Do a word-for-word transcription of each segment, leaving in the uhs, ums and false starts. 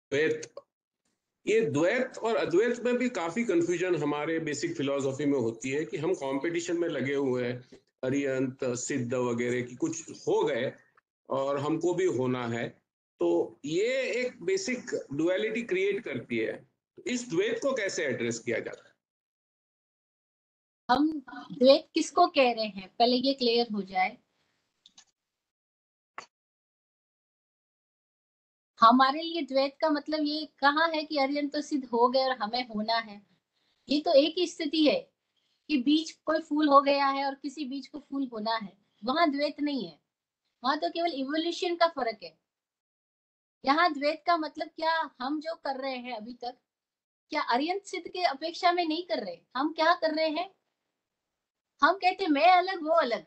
द्वैत, ये द्वैत और अद्वैत में भी काफी कंफ्यूजन हमारे बेसिक फिलॉसफी में होती है कि हम कंपटीशन में लगे हुए हैं, अरिहंत सिद्ध वगैरह की कुछ हो गए और हमको भी होना है। तो ये एक बेसिक डुअलिटी क्रिएट करती है। तो इस द्वैत को कैसे एड्रेस किया जाता है? हम द्वैत किसको कह रहे हैं, पहले ये क्लियर हो जाए। हमारे लिए द्वैत का मतलब ये कहाँ है कि अरिहंत तो सिद्ध हो गए और हमें होना है। ये तो एक ही स्थिति है कि बीज कोई फूल हो गया है और किसी बीज को फूल होना है, वहां द्वैत नहीं है। वहां तो केवल इवोल्यूशन का फर्क है। यहाँ द्वैत का मतलब क्या, हम जो कर रहे हैं अभी तक, क्या अरिहंत सिद्ध के अपेक्षा में नहीं कर रहे। हम क्या कर रहे हैं, हम कहते मैं अलग वो अलग।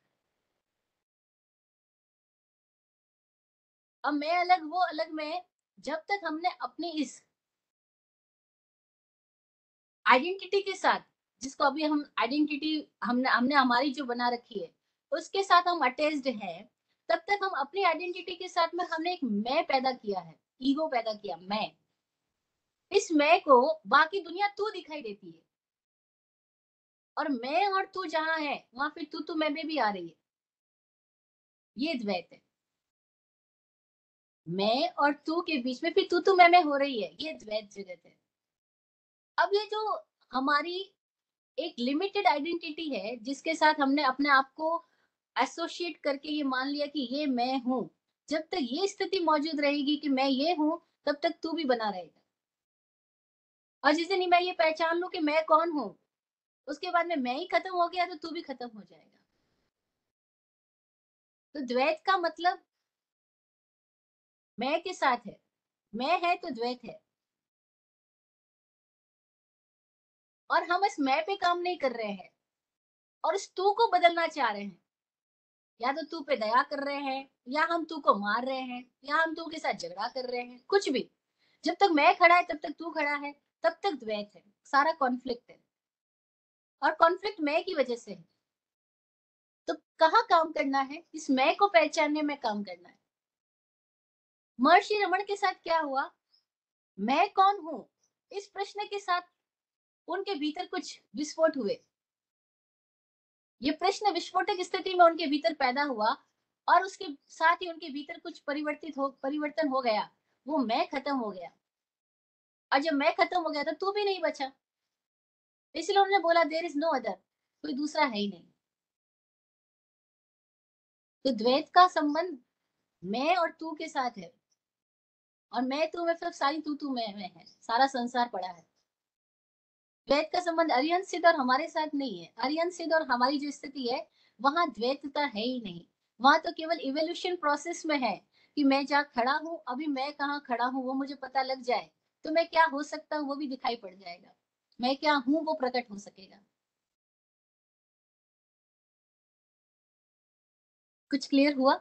अब मैं अलग वो अलग में जब तक हमने अपनी इस आइडेंटिटी के साथ, जिसको अभी हम आइडेंटिटी हमने हमने हमारी जो बना रखी है उसके साथ हम अटैच्ड हैं, तब तक हम अपनी आइडेंटिटी के साथ में हमने एक मैं पैदा किया है, ईगो पैदा किया मैं। इस मैं को बाकी दुनिया तू दिखाई देती है, और मैं और तू जहां है वहां फिर तू तू मैं में भी आ रही है। ये द्वैत है। मैं और तू के बीच में फिर तू तू मैं में हो रही है, ये द्वैत जगत है। अब ये जो हमारी एक लिमिटेड आइडेंटिटी है जिसके साथ हमने अपने आप को एसोसिएट करके ये मान लिया कि ये मैं हूं, जब तक ये स्थिति मौजूद रहेगी कि मैं ये हूं, तब तक तू भी बना रहेगा। और जिस दिन मैं ये पहचान लूं कि मैं कौन हूं, उसके बाद में मैं ही खत्म हो गया तो तू भी खत्म हो जाएगा। तो द्वैत का मतलब मैं के साथ है, मैं है तो द्वैत है। और हम इस मैं पे काम नहीं कर रहे हैं और इस तू को बदलना चाह रहे हैं। या तो तू पे दया कर रहे हैं, या हम तू को मार रहे हैं, या हम तू के साथ झगड़ा कर रहे हैं, कुछ भी। जब तक मैं खड़ा है तब तक तू खड़ा है, तब तक द्वैत है, सारा कॉन्फ्लिक्ट है। और कॉन्फ्लिक्ट मैं की वजह से है। तो कहाँ काम करना है, इस मैं को पहचानने में काम करना है। महर्षि रमन के साथ क्या हुआ, मैं कौन हूं, इस प्रश्न के साथ उनके भीतर कुछ विस्फोट हुए। ये प्रश्न विस्फोटक स्थिति में उनके भीतर पैदा हुआ, और उसके साथ ही उनके भीतर कुछ परिवर्तित हो परिवर्तन हो गया। वो मैं खत्म हो गया, और जब मैं खत्म हो गया तो तू भी नहीं बचा। इसलिए उन्होंने बोला देयर इज नो अदर, कोई दूसरा है ही नहीं। तो द्वैत का संबंध मैं और तू के साथ है, और मैं तू में मतलब सारी तू तू मैं में है, सारा संसार पड़ा है। द्वैत का संबंध अरिहंत सिद्ध और हमारे साथ नहीं है। अरिहंत सिद्ध और हमारी जो स्थिति है, वहां द्वैतता है ही नहीं। वहां तो केवल इवोल्यूशन प्रोसेस में है कि मैं जहाँ खड़ा हूँ, अभी मैं कहाँ खड़ा हूँ वो मुझे पता लग जाए, तो मैं क्या हो सकता हूँ वो भी दिखाई पड़ जाएगा। मैं क्या हूँ वो प्रकट हो सकेगा। कुछ क्लियर हुआ?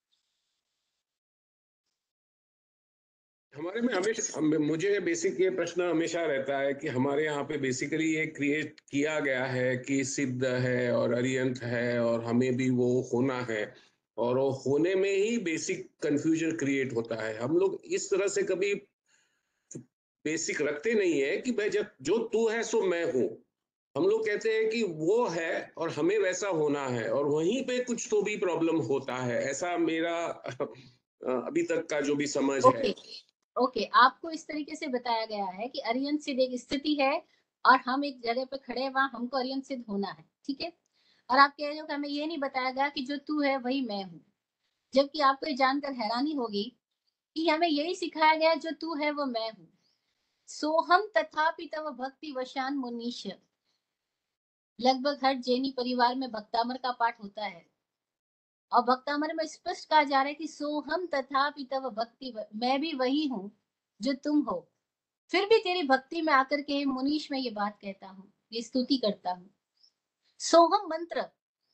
हमारे में हमेशा हम- मुझे बेसिक ये प्रश्न हमेशा रहता है कि हमारे यहाँ पे बेसिकली ये क्रिएट किया गया है कि सिद्ध है और अरिहंत है और हमें भी वो होना है, और वो होने में ही बेसिक कंफ्यूजन क्रिएट होता है। हम लोग इस तरह से कभी बेसिक रखते नहीं है कि भाई जब जो तू है सो मैं हूँ। हम लोग कहते हैं कि वो है और हमें वैसा होना है, और वहीं पे कुछ तो भी प्रॉब्लम होता है, ऐसा मेरा अभी तक का जो भी समझ है। ओके ओके, आपको इस तरीके से बताया गया है कि अरिहंत सिद्ध एक स्थिति है, और हम एक जगह पे खड़े हैं, वहां हमको अरिहंत सिद्ध होना है, ठीक है। और आप कह रहे हो कि हमें ये नहीं बताया गया कि जो तू है वही मैं हूँ। जबकि आपको ये जानकर हैरानी होगी कि हमें यही सिखाया गया, जो तू है वो मैं हूँ। सोहम तथापि तव भक्ति वशान मुनीश। लगभग हर जैनी परिवार में भक्तामर का पाठ होता है, और भक्तामर में स्पष्ट कहा जा रहा है कि सोहम तथापि तव भक्ति, मैं भी वही हूँ जो तुम हो, फिर भी तेरी भक्ति में आकर के मुनीश में ये बात कहता हूँ, ये स्तुति करता हूँ। सोहम मंत्र,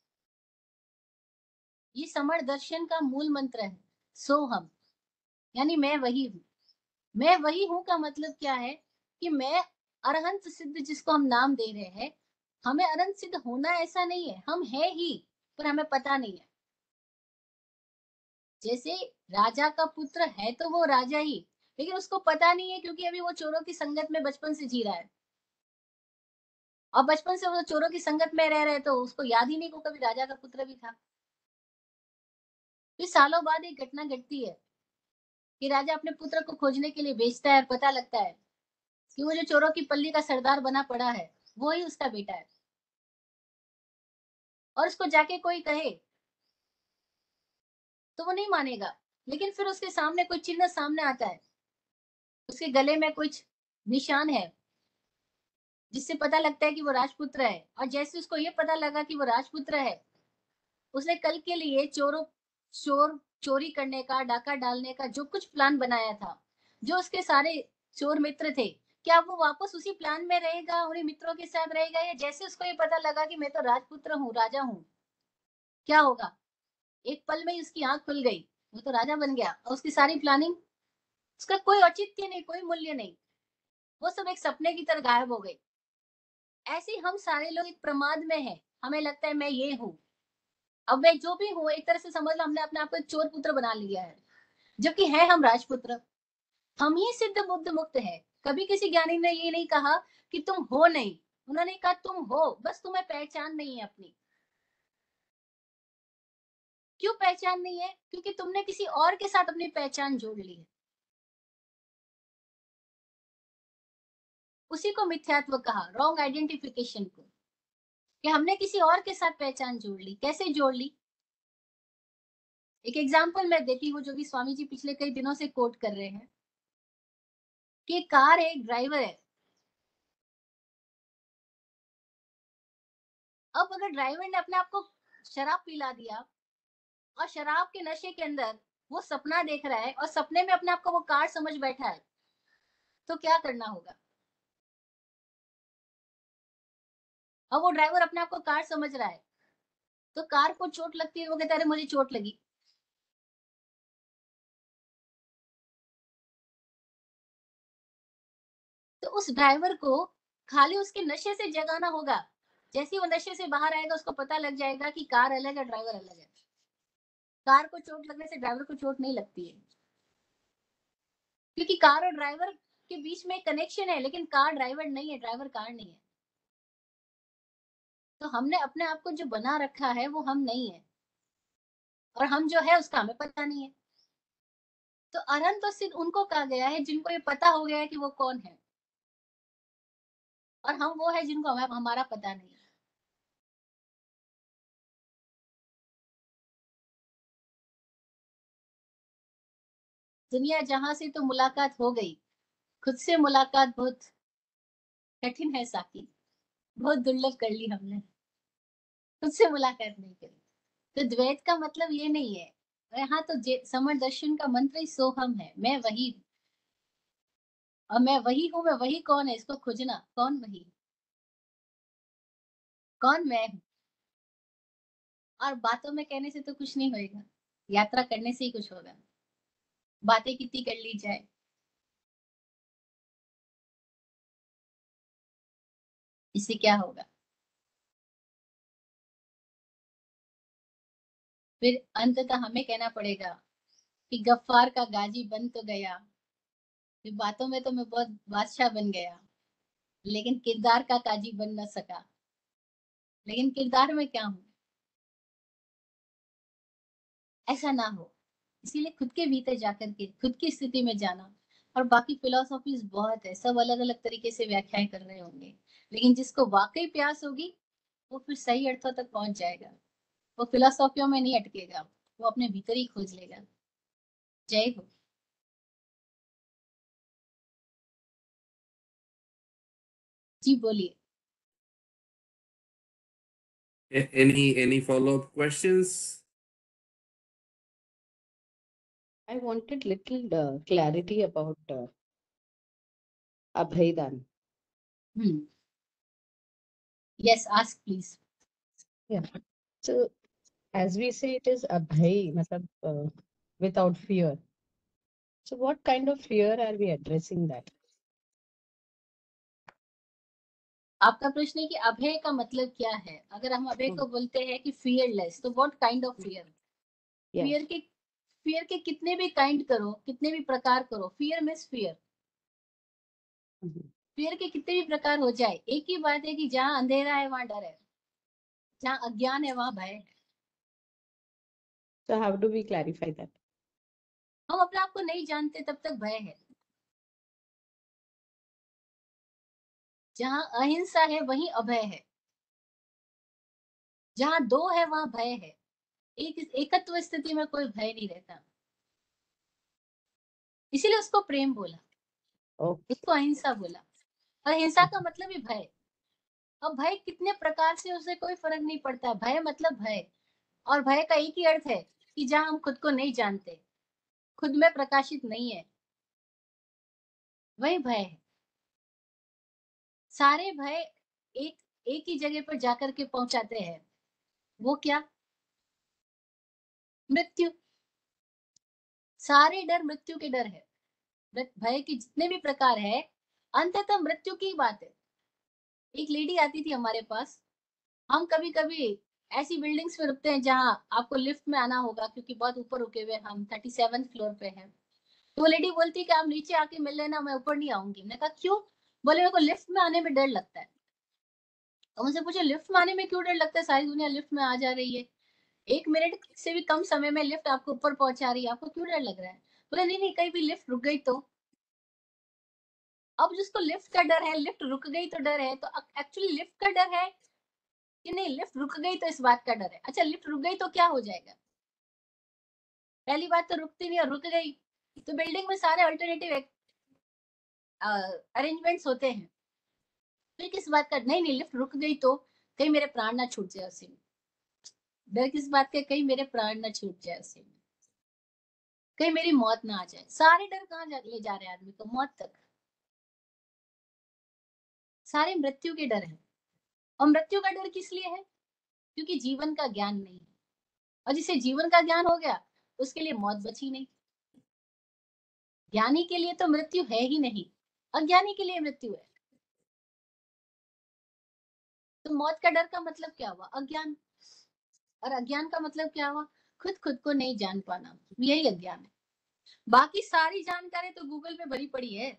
ये समर दर्शन का मूल मंत्र है। सोहम यानी मैं वही हूँ। मैं वही हूँ का मतलब क्या है, कि मैं अरहंत सिद्ध जिसको हम नाम दे रहे हैं, हमें अरहंत सिद्ध होना ऐसा नहीं है, हम है ही, पर हमें पता नहीं है। जैसे राजा का पुत्र है तो वो राजा ही, लेकिन उसको पता नहीं है क्योंकि अभी वो चोरों की संगत में बचपन से जी रहा है और बचपन से वो चोरों की संगत में रह रहे तो उसको याद ही नहीं को कभी राजा का पुत्र भी था। फिर सालों बाद एक घटना घटती है कि राजा अपने पुत्र को खोजने के लिए भेजता है और पता लगता है कि वो जो चोरों की पल्ली का सरदार बना पड़ा है वो ही उसका बेटा है। और उसको जाके कोई कहे तो वो नहीं मानेगा, लेकिन फिर उसके सामने कोई चिन्ह सामने आता है, उसके गले में कुछ निशान है जिससे पता लगता है कि वो राजपुत्र है। और जैसे उसको ये पता लगा कि वो राजपुत्र है, उसने कल के लिए चोरों चोर चोरी करने का, डाका डालने का जो कुछ प्लान बनाया था, जो उसके सारे चोर मित्र थे, क्या वो वापस उसी प्लान में रहेगा, उन्हीं मित्रों के साथ रहेगा, या जैसे उसको ये पता लगा कि मैं तो राजपुत्र हूँ, राजा हूँ, क्या होगा? एक पल में ही उसकी आंख खुल गई, वो तो राजा बन गया और उसकी सारी प्लानिंग, उसका कोई औचित्य नहीं, कोई मूल्य नहीं, वो सब एक सपने की तरह गायब हो गई। ऐसे हम सारे लोग एक प्रमाद में हैं, हमें लगता है मैं ये हूँ, अब मैं जो भी हूँ एक तरह से समझ लो हमने अपने आप को एक चोर पुत्र बना लिया है, जबकि है हम राजपुत्र। हम ही सिद्ध बुद्ध मुक्त है। कभी किसी ज्ञानी ने ये नहीं कहा कि तुम हो नहीं, उन्होंने कहा तुम हो, बस तुम्हें पहचान नहीं है अपनी। क्यों पहचान नहीं है? क्योंकि तुमने किसी और के साथ अपनी पहचान जोड़ ली है। उसी को मिथ्यात्व कहा, रॉन्ग आइडेंटिफिकेशन को, कि हमने किसी और के साथ पहचान जोड़ ली। कैसे जोड़ ली? एक एग्जाम्पल मैं देती हूँ जो कि स्वामी जी पिछले कई दिनों से कोट कर रहे हैं कि एक कार है, एक ड्राइवर है। अब अगर ड्राइवर ने अपने आप को शराब पिला दिया और शराब के नशे के अंदर वो सपना देख रहा है और सपने में अपने आप को वो कार समझ बैठा है, तो क्या करना होगा? अब वो ड्राइवर अपने आप को कार समझ रहा है, तो कार को चोट लगती है, वो कहता है अरे मुझे चोट लगी। तो उस ड्राइवर को खाली उसके नशे से जगाना होगा। जैसे ही वो नशे से बाहर आएगा उसको पता लग जाएगा कि कार अलग है, ड्राइवर अलग है। कार को चोट लगने से ड्राइवर को चोट नहीं लगती है, क्योंकि कार और ड्राइवर के बीच में कनेक्शन है, लेकिन कार ड्राइवर नहीं है, ड्राइवर कार नहीं है। तो हमने अपने आप को जो बना रखा है वो हम नहीं है, और हम जो है उसका हमें पता नहीं है। तो अरहंत तो सिर्फ उनको कहा गया है जिनको ये पता हो गया है कि वो कौन है, और हम वो है जिनको हमें हमारा पता नहीं है। दुनिया जहां से तो मुलाकात हो गई, खुद से मुलाकात बहुत कठिन है साकी, बहुत दुर्लभ कर ली हमने, खुद से मुलाकात नहीं करी। तो द्वैत का मतलब ये नहीं है, यहाँ तो समर दर्शन का मंत्र ही सोहम है, मैं वही हूँ। और मैं वही हूँ, मैं वही कौन है इसको खोजना, कौन वही, कौन मैं हूँ। और बातों में कहने से तो कुछ नहीं होएगा, यात्रा करने से ही कुछ होगा। बातें कितनी कर ली जाए, इससे क्या होगा? फिर अंततः हमें कहना पड़ेगा कि गफ्फार का गाजी बन तो गया, फिर बातों में तो मैं बहुत बादशाह बन गया, लेकिन किरदार का काजी बन न सका। लेकिन किरदार में क्या हूँ, ऐसा ना हो। इसीलिए खुद के भीतर जाकर के खुद की स्थिति में जाना। और बाकी फिलोसॉफीज बहुत है, सब अलग अलग तरीके से व्याख्याएं कर रहे होंगे, लेकिन जिसको वाकई प्यास होगी वो फिर सही अर्थों तक पहुंच जाएगा। वो फिलोसॉफियों में नहीं अटकेगा, वो अपने भीतर ही खोज लेगा। जय हो। जी बोलिए। A- Any any follow-up questions? I wanted little uh, clarity about uh, Abhaydan. Hmm. Yes, ask please. Yeah. So as we say, it is Abhay, matlab, uh, without fear. So what kind of fear are we addressing that? आपका प्रश्न है कि अभय का मतलब क्या है? अगर हम अभय को बोलते हैं कि फियरलेस, तो what kind of fear? Yeah. Fear के फियर के कितने भी काइंड करो, कितने भी प्रकार करो, फियर मीन्स फियर। फियर के कितने भी प्रकार हो जाए, एक ही बात है कि जहाँ अंधेरा है वहां डर है, जहाँ अज्ञान है वहां भय है। So how do we clarify that? हम अपने आप को नहीं जानते तब तक भय है। जहाँ अहिंसा है वहीं अभय है, जहाँ दो है वहां भय है। एक एकत्व स्थिति में कोई भय नहीं रहता, इसीलिए उसको प्रेम बोला, Okay. उसको अहिंसा बोला। और हिंसा का मतलब ही भय। अब भय कितने प्रकार से, उसे कोई फर्क नहीं पड़ता। भय मतलब भय, और भय का एक ही अर्थ है कि जहाँ हम खुद को नहीं जानते, खुद में प्रकाशित नहीं है, वही भय है। सारे भय एक एक ही जगह पर जाकर के पहुंचाते हैं, वो क्या? मृत्यु। सारे डर मृत्यु के डर है। भय के जितने भी प्रकार है, अंततः मृत्यु की बात है। एक लेडी आती थी हमारे पास, हम कभी कभी ऐसी बिल्डिंग्स में रुकते हैं जहाँ आपको लिफ्ट में आना होगा, क्योंकि बहुत ऊपर रुके हुए हम थर्टी सेवन फ्लोर पे हैं। तो वो लेडी बोलती है कि आप नीचे आके मिल लेना, मैं ऊपर नहीं आऊंगी। मैंने कहा क्यों? बोले मेरे को लिफ्ट में आने में डर लगता है। और मुझसे पूछे लिफ्ट में आने में क्यों डर लगता है, सारी दुनिया लिफ्ट में आ जा रही है, एक मिनट से भी कम समय में लिफ्ट आपको ऊपर पहुंचा रही है, आपको क्यों डर लग रहा है? बोले नहीं नहीं, कहीं भी लिफ्ट रुक गई तो। अब जिसको लिफ्ट का डर है, लिफ्ट रुक गई तो डर है, तो एक्चुअली लिफ्ट का डर है कि नहीं लिफ्ट रुक गई तो इस बात का डर है? अच्छा लिफ्ट रुक गई तो क्या हो जाएगा? पहली बात तो रुकती नहीं, और रुक गई तो बिल्डिंग में सारे अल्टरनेटिव अरेंजमेंट्स होते हैं, फिर किस बात का? नहीं नहीं लिफ्ट रुक गई तो कहीं मेरे प्राण ना छूट जाए उसी में। डर किस बात का? कहीं मेरे प्राण ना छूट जाए उसी में, कहीं मेरी मौत ना आ जाए। सारे डर कहाँ ले जा रहे हैं आदमी को? मौत तक। सारे मृत्यु के डर है। और मृत्यु का डर किस लिए है? क्योंकि जीवन का ज्ञान नहीं है, और जिसे जीवन का ज्ञान हो गया उसके लिए मौत बची नहीं। ज्ञानी के लिए तो मृत्यु है ही नहीं, अज्ञानी के लिए मृत्यु है। तो मौत का डर का मतलब क्या हुआ? अज्ञान। और अज्ञान का मतलब क्या हुआ? खुद खुद को नहीं जान पाना, यही अज्ञान है। बाकी सारी जानकारी तो गूगल पे भरी पड़ी है।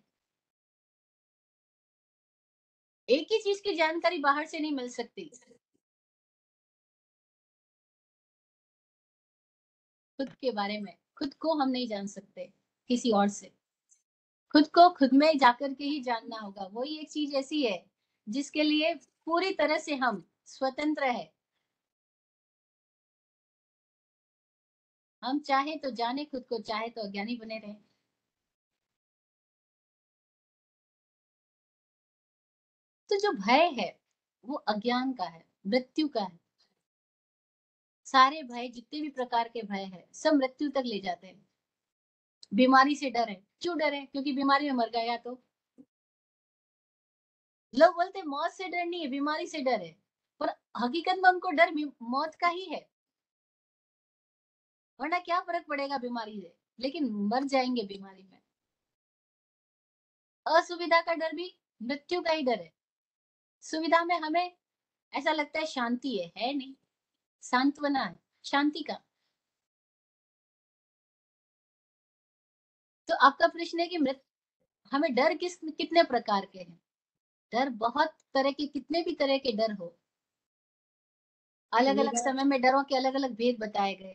एक ही चीज की जानकारी बाहर से नहीं मिल सकती। खुद के बारे में खुद को हम नहीं जान सकते किसी और से, खुद को खुद में जाकर के ही जानना होगा। वही एक चीज ऐसी है जिसके लिए पूरी तरह से हम स्वतंत्र है। हम चाहे तो जाने खुद को, चाहे तो अज्ञानी बने रहे। तो जो भय है वो अज्ञान का है, मृत्यु का है। सारे भय, जितने भी प्रकार के भय है, सब मृत्यु तक ले जाते हैं। बीमारी से डर है, क्यों डर है? क्योंकि बीमारी में मर गया। तो लोग बोलते मौत से डर नहीं है, बीमारी से डर है, पर हकीकत में उनको डर मौत का ही है। वरना क्या फर्क पड़ेगा बीमारी से, लेकिन मर जाएंगे बीमारी में। असुविधा का डर भी मृत्यु का ही डर है। सुविधा में हमें ऐसा लगता है शांति है, है नहीं, सांत्वना है शांति का। तो आपका प्रश्न है कि मृत्यु, हमें डर किस कितने प्रकार के हैं? डर बहुत तरह के, कितने भी तरह के डर हो, अलग अलग मेरा समय में डरों के अलग अलग भेद बताए गए।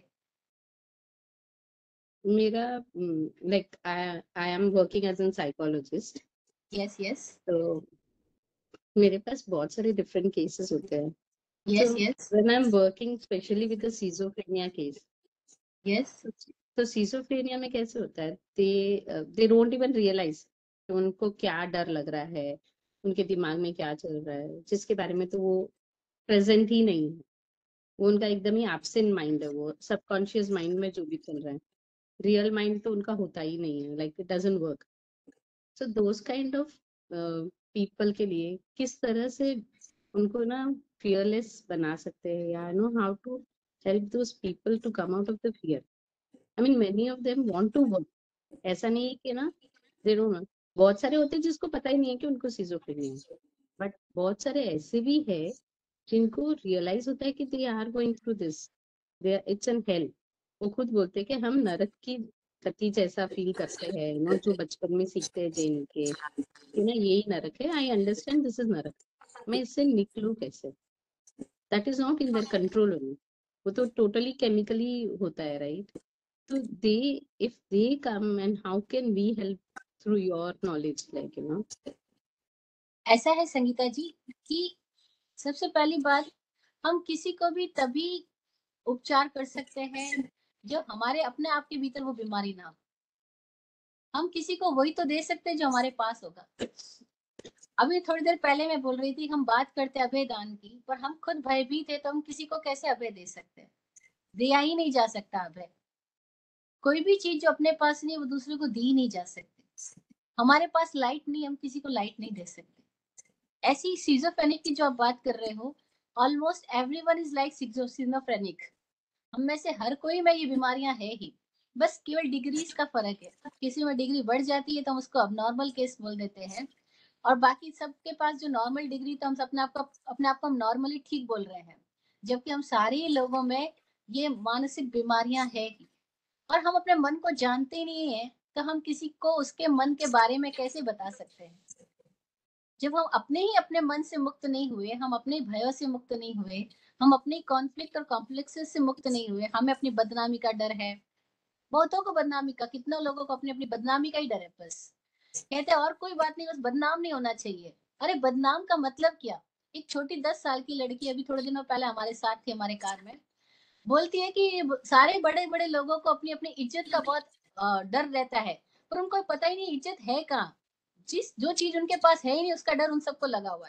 मेरा like I I am working as an psychologist. Yes yes तो मेरे पास बहुत सारे डिफरेंट केसेस होते हैं। Yes So yes when I'm working especially with the schizophrenia case, yes तो schizophrenia में कैसे होता है, they uh, they don't even realize कि उनको क्या डर लग रहा है, उनके दिमाग में क्या चल रहा है, जिसके बारे में तो वो प्रेजेंट ही नहीं है। वो उनका एकदम ही एब्सेंट माइंड है, वो सबकॉन्शियस माइंड में जो भी चल रहा है, रियल माइंड तो उनका होता ही नहीं है, like it doesn't work. So those kind of people के लिए किस तरह से उनको ना फियरलेस बना सकते हैं, या know how to help those people to come out of the fear. I mean many of them want to work, ऐसा नहीं है कि ना दे डोंट नो। बहुत सारे होते हैं जिसको पता ही नहीं है कि उनको सिजोफ्रेनिया है, बट बहुत सारे ऐसे भी है जिनको रियलाइज होता है कि they are going through this, they it's an help, वो खुद बोलते हैं कि हम नरक की गति जैसा फील करते हैं, नो, जो बचपन में सीखते हैं जैन के कि ना यही नरक है, आई अंडरस्टैंड दिस इज नरक, मैं इससे निकलूं कैसे? That is not in their control only, वो तो टोटली केमिकली होता है, राइट? तो they, if they come and how can we help through your knowledge, like you know? ऐसा है संगीता जी कि सबसे पहली बात, हम किसी को भी तभी उपचार कर सकते हैं जब हमारे अपने आप के भीतर वो बीमारी ना हो। हम किसी को वही तो दे सकते हैं जो हमारे पास होगा। अभी थोड़ी देर पहले मैं बोल रही थी, हम बात करते अभय दान की, पर हम खुद भयभीत है तो हम किसी को कैसे अभय दे सकते हैं? दिया ही नहीं जा सकता अभय। कोई भी चीज जो अपने पास नहीं, वो दूसरे को दी नहीं जा सकती। हमारे पास लाइट नहीं, हम किसी को लाइट नहीं दे सकते। ऐसी सिजोफ्रेनिक की जो आप बात कर रहे हो, almost everyone is like schizophrenic. हम में से हर कोई में ये बीमारियां है ही, बस केवल डिग्रीज का फर्क है। किसी में डिग्री बढ़ जाती है तो हम उसको अबनॉर्मल केस बोल देते हैं, और बाकी सबके पास जो नॉर्मल डिग्री, तो हम अपने आप को अपने आप को हम नॉर्मली ठीक बोल रहे हैं, जबकि हम सारे लोगों में ये मानसिक बीमारियां है ही। और हम अपने मन को जानते ही नहीं है, तो हम किसी को उसके मन के बारे में कैसे बता सकते हैं? जब हम अपने ही अपने मन से मुक्त नहीं हुए, हम अपने भयों से मुक्त नहीं हुए, हम अपने कॉन्फ्लिक्ट और कॉम्प्लेक्सेस से मुक्त नहीं हुए, हमें अपनी बदनामी का डर है। बहुतों को बदनामी का, कितना लोगों को अपनी अपनी बदनामी का ही डर है। बस कहते हैं और कोई बात नहीं, बस बदनाम नहीं होना चाहिए। अरे बदनाम का मतलब क्या? एक छोटी दस साल की लड़की अभी थोड़े दिनों पहले हमारे साथ थी, हमारे कार में, बोलती है कि सारे बड़े बड़े लोगों को अपनी अपनी इज्जत का बहुत अ, डर रहता है, पर उनको पता ही नहीं इज्जत है कहाँ। जिस जो चीज उनके पास है ही नहीं, उसका डर उन सबको लगा हुआ है।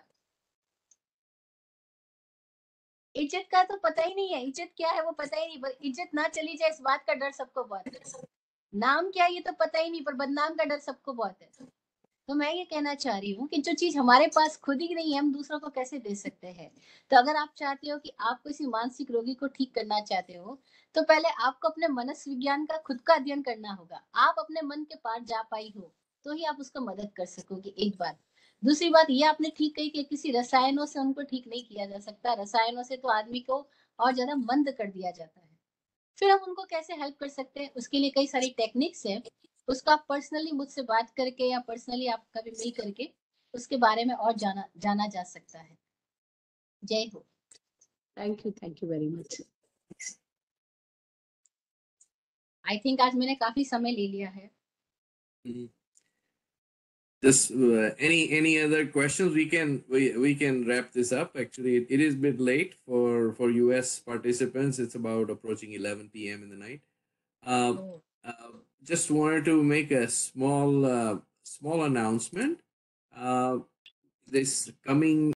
इज्जत का तो पता ही नहीं है, इज्जत क्या है वो पता ही नहीं, पर इज्जत ना चली जाए इस बात का डर सबको बहुत है। नाम क्या है ये तो पता ही नहीं, पर बदनाम का डर सबको बहुत है। तो मैं ये कहना चाह रही हूँ कि जो चीज हमारे पास खुद ही नहीं है, हम दूसरों को कैसे दे सकते हैं? तो अगर आप चाहते हो कि आप किसी मानसिक रोगी को ठीक करना चाहते हो, तो पहले आपको अपने मनस विज्ञान का खुद का अध्ययन करना होगा। आप अपने मन के पार जा पाई हो, तो ही आप उसको मदद कर सकोगे, एक बात। दूसरी बात ये आपने ठीक कही कि किसी रसायनों से उनको ठीक नहीं किया जा सकता। रसायनों से तो आदमी को और ज्यादा मंद कर दिया जाता है। फिर हम उनको कैसे हेल्प कर सकते हैं, उसके लिए कई सारी टेक्निक्स हैं। उसको आप पर्सनली मुझसे बात करके या पर्सनली आप कभी मिल करके उसके बारे में और जाना जाना जा सकता है। जय हो। Thank you, thank you very much. I think आज मैंने काफी समय ले लिया है। Mhm. Just uh, any any other questions? We can we, we can wrap this up. Actually, it, it is a bit late for for U S participants. It's about approaching eleven p m in the night. Um, Oh. uh, just wanted to make a small uh, small announcement. Uh, this coming